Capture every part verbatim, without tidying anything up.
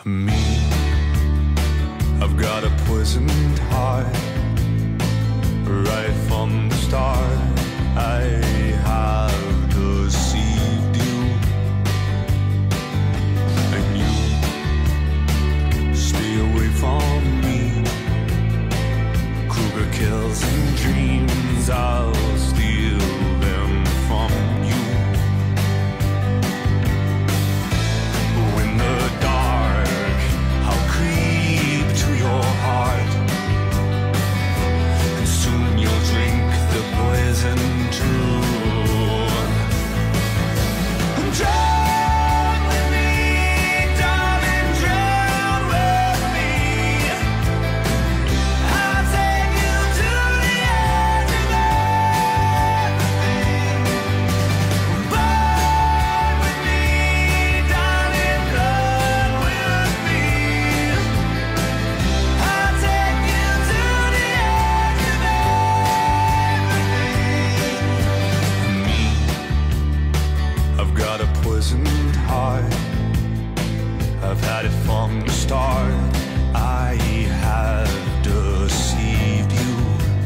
Me, I've got a poisoned heart. Right from the start, I have deceived you, and you stay away from me. Kruger kills and dreams, I'll steal them from you. In the dark, I'll creep to your heart, and soon you'll drink the poison too. Drown with me, darling, drown with me. I'll take you to the edge of everything. Burn with me, darling, burn with me. I'll take you to the edge of everything. Me, I've got a poisoned heart. I've had it from the start. I have deceived you,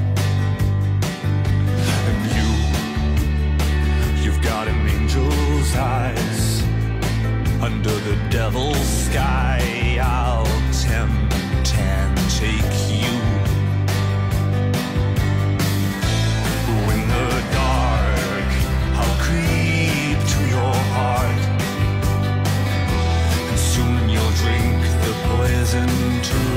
and you, you've got an angel's eyes. Under the devil's sky, I'll tempt and take you. In the dark, I'll creep to your heart, and soon you'll drink the poison too.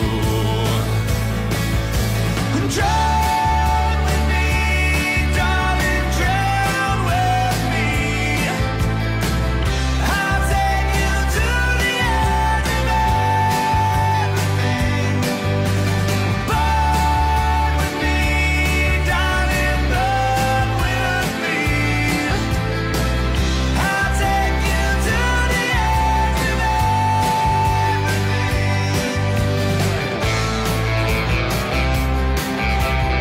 Drown with me, darling, drown with me. I'll take you to the edge of everything. Burn with me, darling, burn with me. I'll take you to the edge of everything.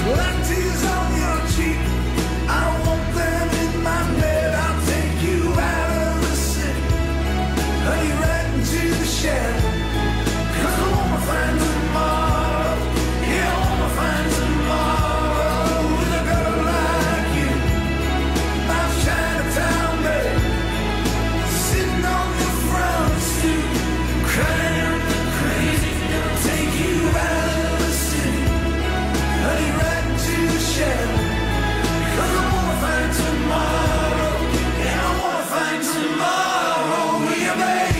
like tears on your cheek. I want them in my bed. I'll take you out of the city, honey, right into the shadow. 'Cause I wanna find tomorrow. Yeah, I wanna find tomorrow with a girl like you. My Chinatown babe, sitting on the front stoop, crying crazy. Gonna take you out of the city, honey, right into the shadow. 'Cause I wanna find tomorrow. Yeah, I wanna find tomorrow with you, baby.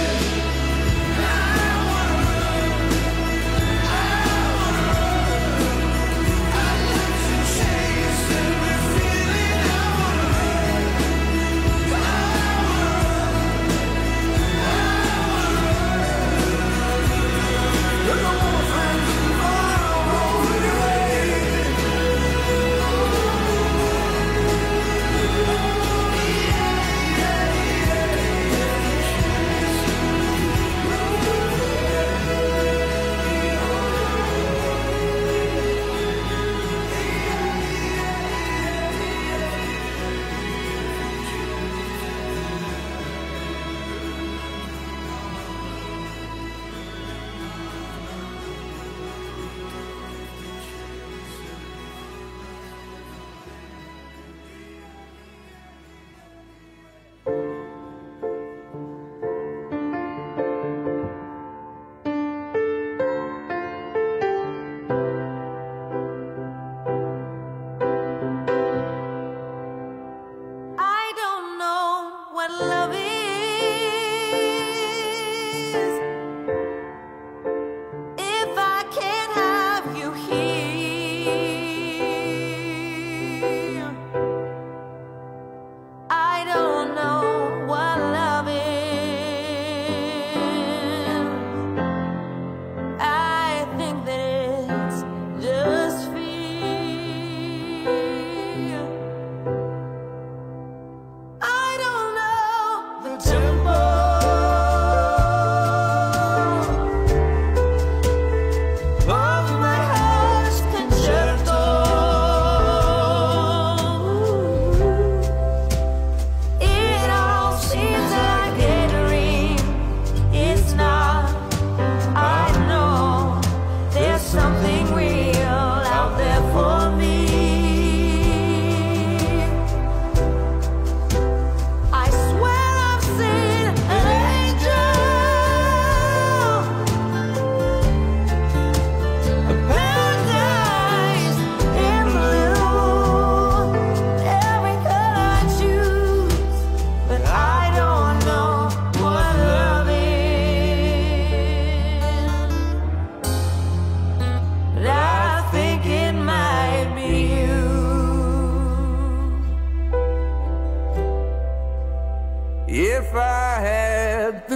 If I had the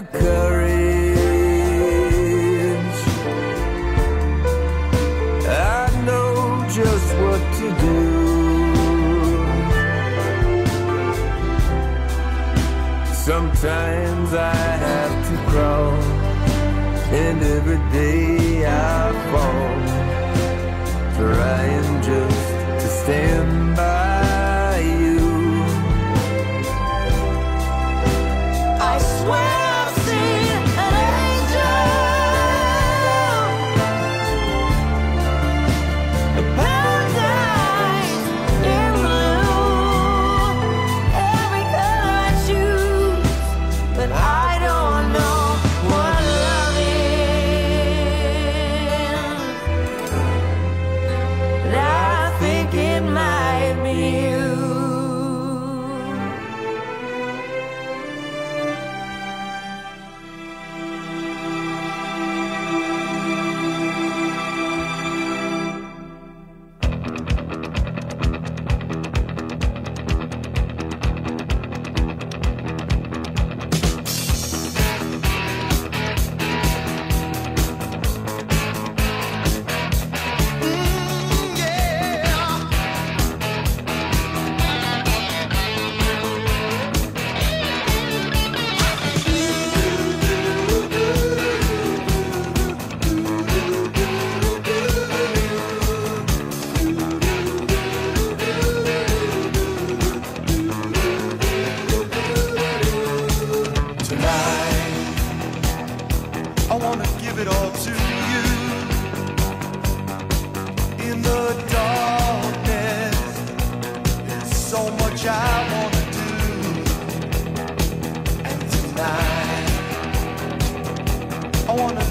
courage, I know just what to do. Sometimes I have to crawl, and every day I fall, trying just to stand by you. I swear I've seen an angel, a paradise in blue, every color I choose, but I don't know what love is.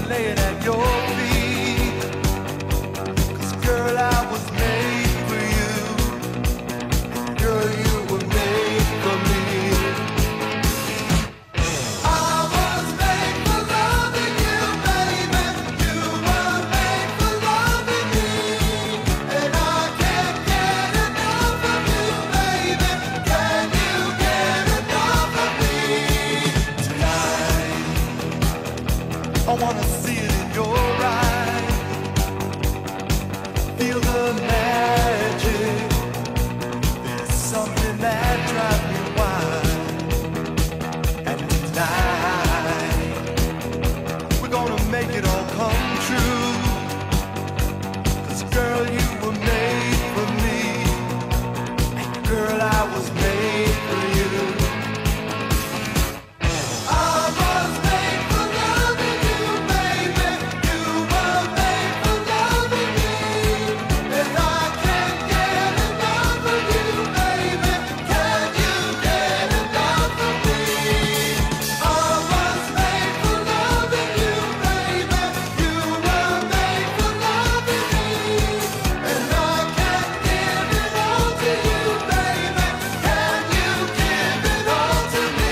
laying at your feet. 'Cause girl, I was made for you. Girl, you were made for me. I was made for loving you, baby. You were made for loving me. And I can't get enough of you, baby. Can you get enough of me? Tonight, I wanna see it in your eyes. Feel the magic. There's something that drives me wild. And tonight, we're gonna make it all come true. 'Cause girl, you were made for me. And girl, I was made for you. I was made for loving you, baby. You were made for loving me. And I can't get enough of you, baby. Can you get enough of me? I was made for loving you, baby. You were made for loving me. And I can't give it all to you, baby. Can you give it all to me?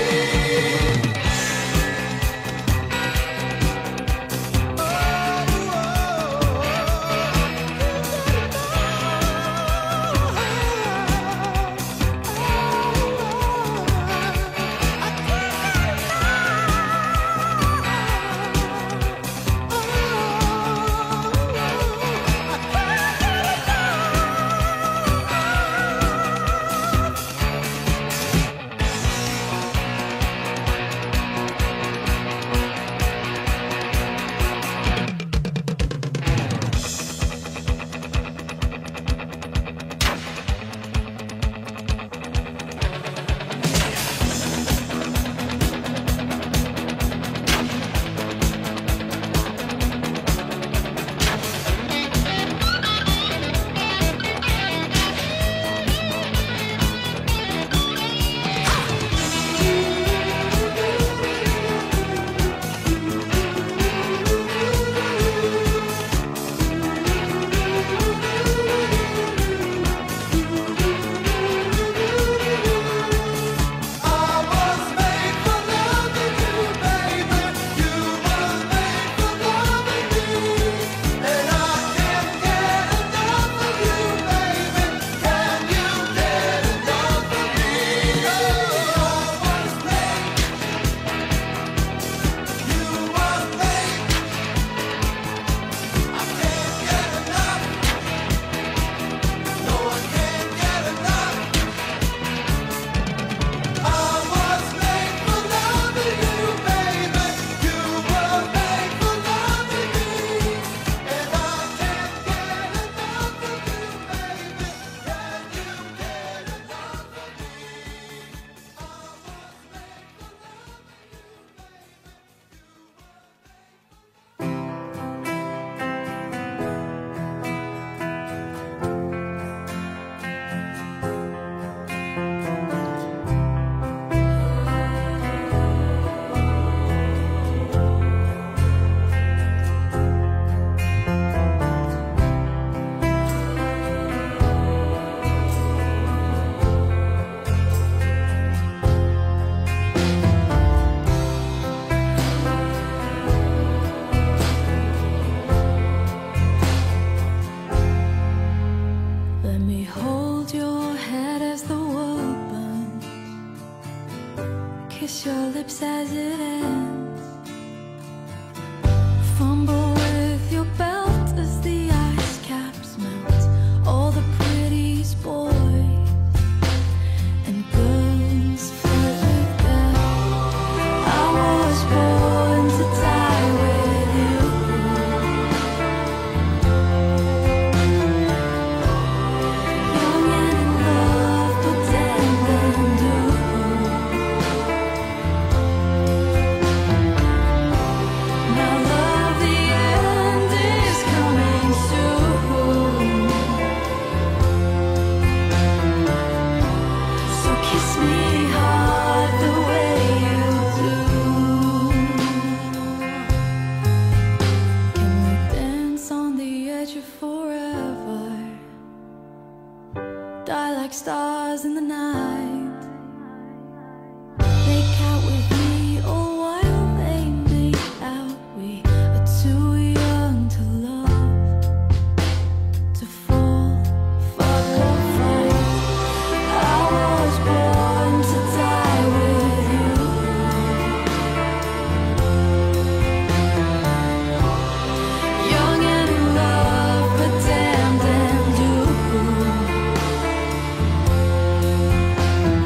I was made for loving you, baby. You were made for loving me. And I can't get enough of you, baby. Can you get enough of me? I was made. You were made. I can't get enough. No, I can't get enough. I was made for loving you, baby. You were made for loving me. And I can't get enough of you, baby. Can you get enough of me? I was made for Let me hold your head as the world burns. Kiss your lips as it ends. Fumble with your belt as the ice caps melt. All the prettiest boys and girls flirt with girls. I was born to die with you. Young and in love, but tender and do. die like stars in the night. They count with me all while they make out we are too young to love, to fall, fuck or fight. I was born to die with you. Young and in love, but damned and doomed.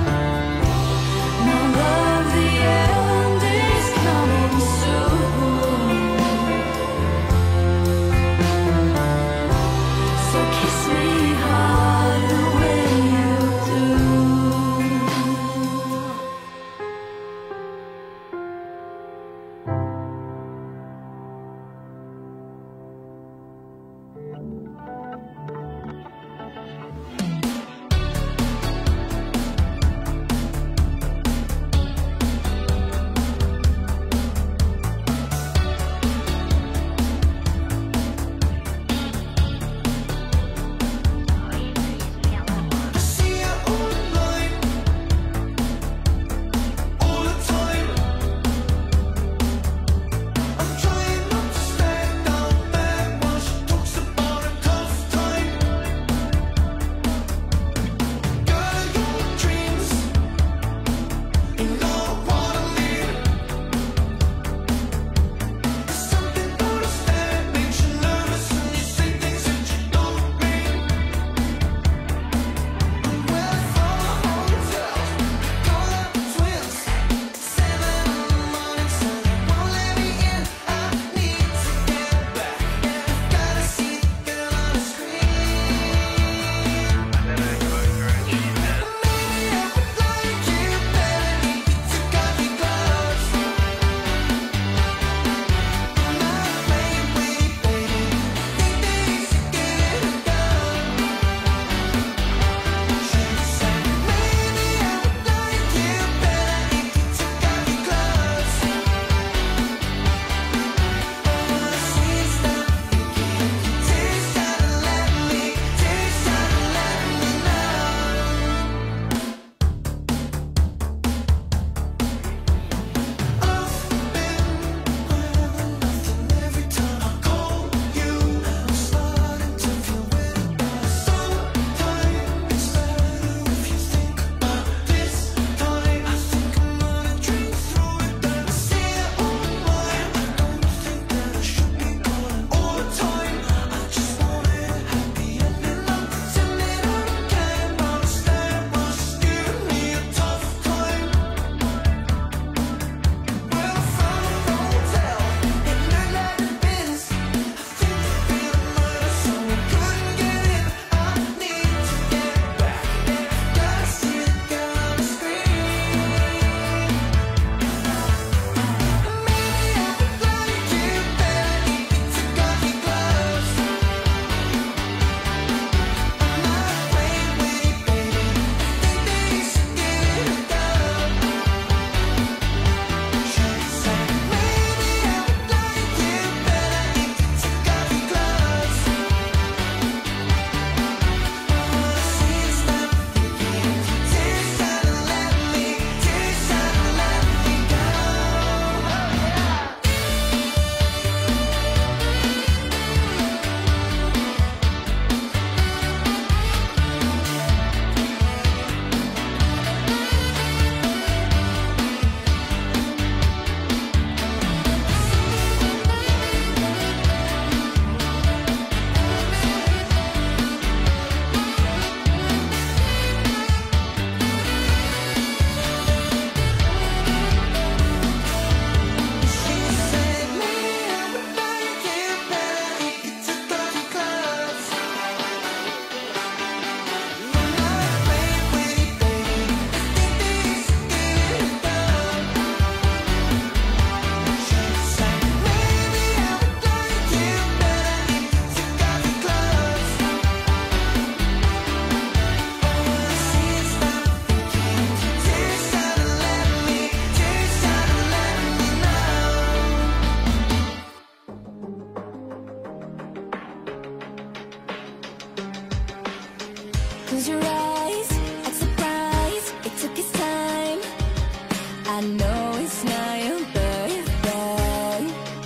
your eyes, act surprised, it took its time. I know it's not your birthday.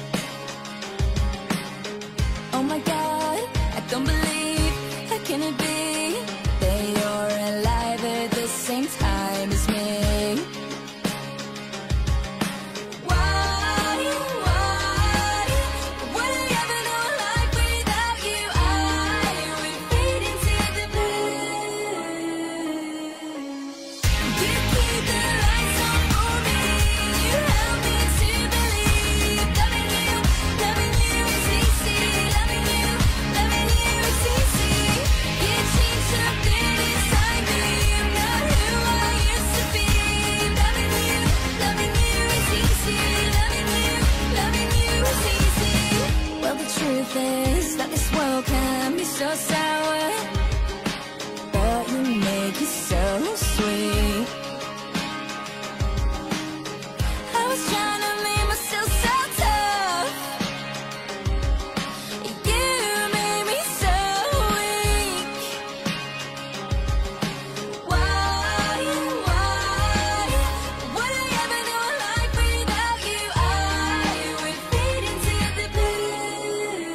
Oh my God, I don't believe, how can it be that you're alive at the same time as me? Why, why, would I ever know life without you? I would fade into the blue. You keep the lights on for me, you help me to believe. Loving you, loving you is easy. Loving you, loving you is easy. You change something inside me, I'm not who I used to be. Loving you, loving you is easy. Loving you, loving you is easy. Well, the truth is that this world can be so sour, but you make it so sweet. I was trying to make myself so tough, you made me so weak. Why, why, would I ever know life without you? I would fade into the blue.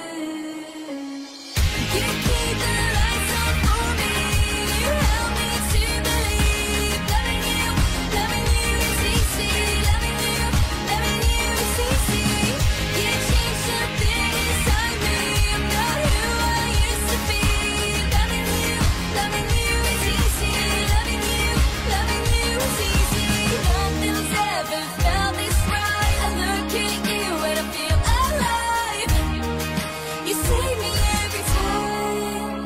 You keep the lights on for me, you help me to believe. Loving you, loving you is easy. Loving you, loving you is easy. You change something inside me, I'm not who I used to be. Loving you, loving you is easy. Loving you, loving you is easy. Nothing's ever felt this right. I look at you and I feel alive. You save me every time.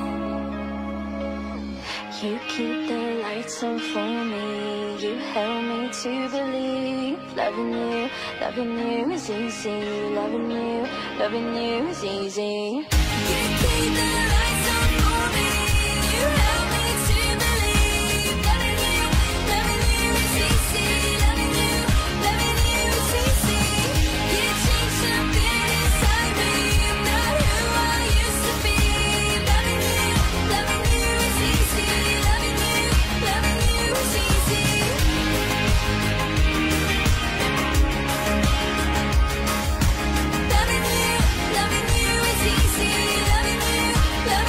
You keep the lights on for me, you help me to believe. Loving you, loving you is easy. Loving you, loving you is easy. You keep the lights on for me, you help me to believe. Loving you, loving you is easy. Loving you, loving you is easy. You change something inside me, I'm not who I used to be. Loving you, loving you is easy. Loving you, loving you is easy. Loving you, loving you is easy. Loving you,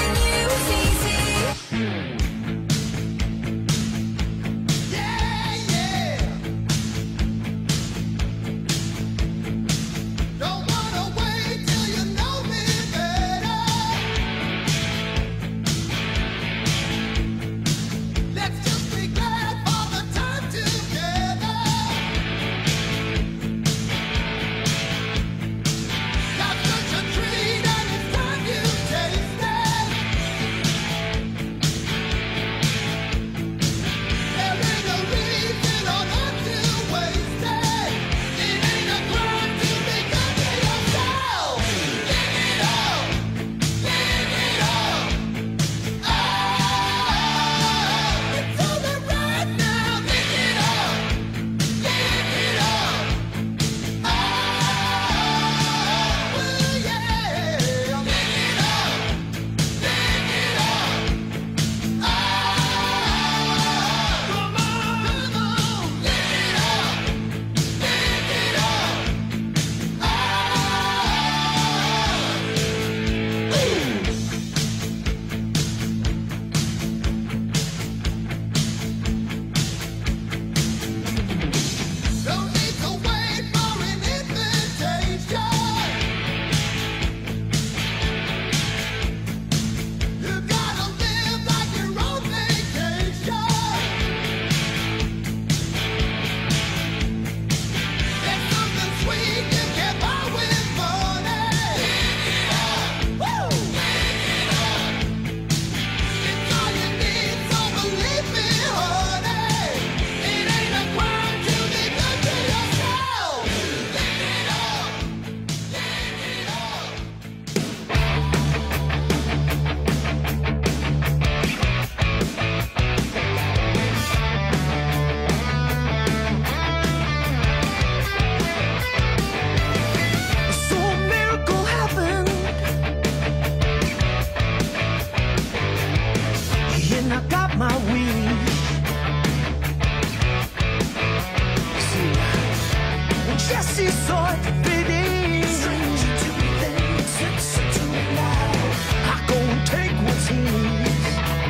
she saw it fitting. Stranger to me then, sister to me now. I go and take what's his.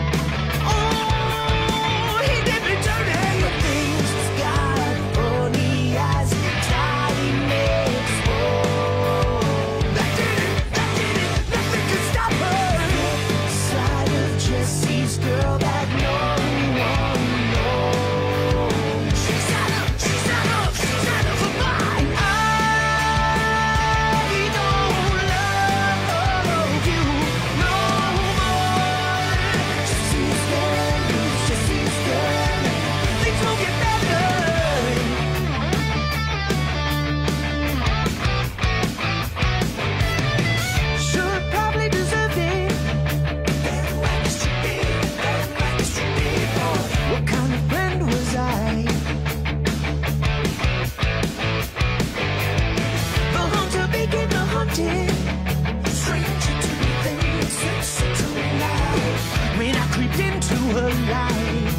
Oh, he did me dirty. The things he's got, funny eyes, tiny makes. Oh, that did it, that did it, nothing could stop her. Side of Jesse's girl that no one knows. She's out of, she's out of, she's out of her mind. I don't love you no more. Jesse's gone, Jesse's gone. Things will get better. Should probably deserve it. Better like it should be, better like it should be. Oh, what kind of friend was I? The hunter became the hunted. Stranger to me then, sister to me now. When I creeped into her life.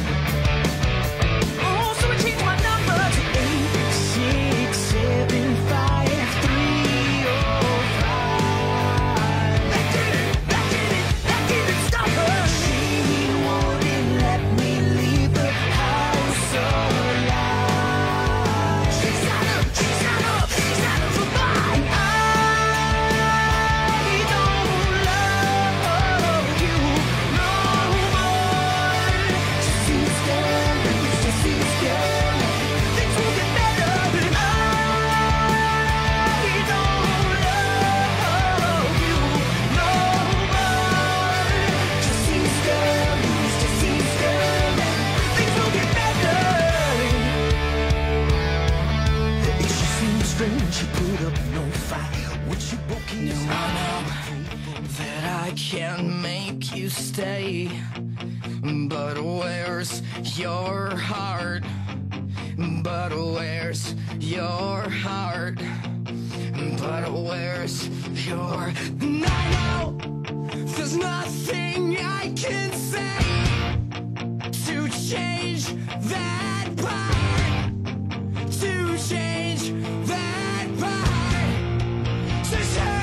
Oh, so I changed my number to eight six seven five three oh five. That did it, that did it, that didn't stop her. She wouldn't let me leave the house alive. She's out of, she's out of, she's out of her mind. I don't love you no more. Jesse's gone, Jesse's gone. Things will get better, but I don't love you no more. Jesse's gone, Jesse's gone. Things will get better. It just seems strange she put up no fight. Would she broke his No, I heart? that I can't make you stay, but where's your heart? But where's your heart? But where's your? And I know there's nothing I can say to change that part, to change that part, to change.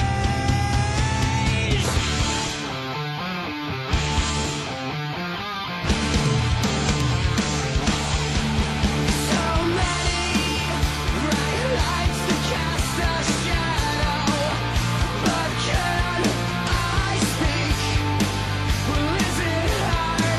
So many bright lights that cast a shadow, but can I speak? Well, is it hard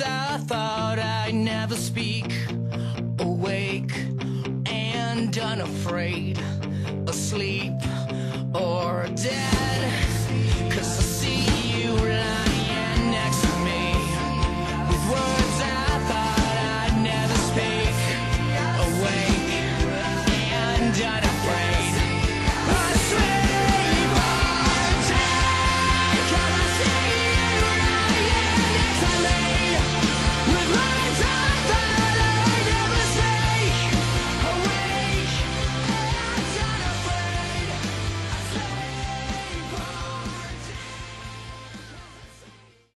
nights I thought I'd never speak. Awake and unafraid, asleep or dead.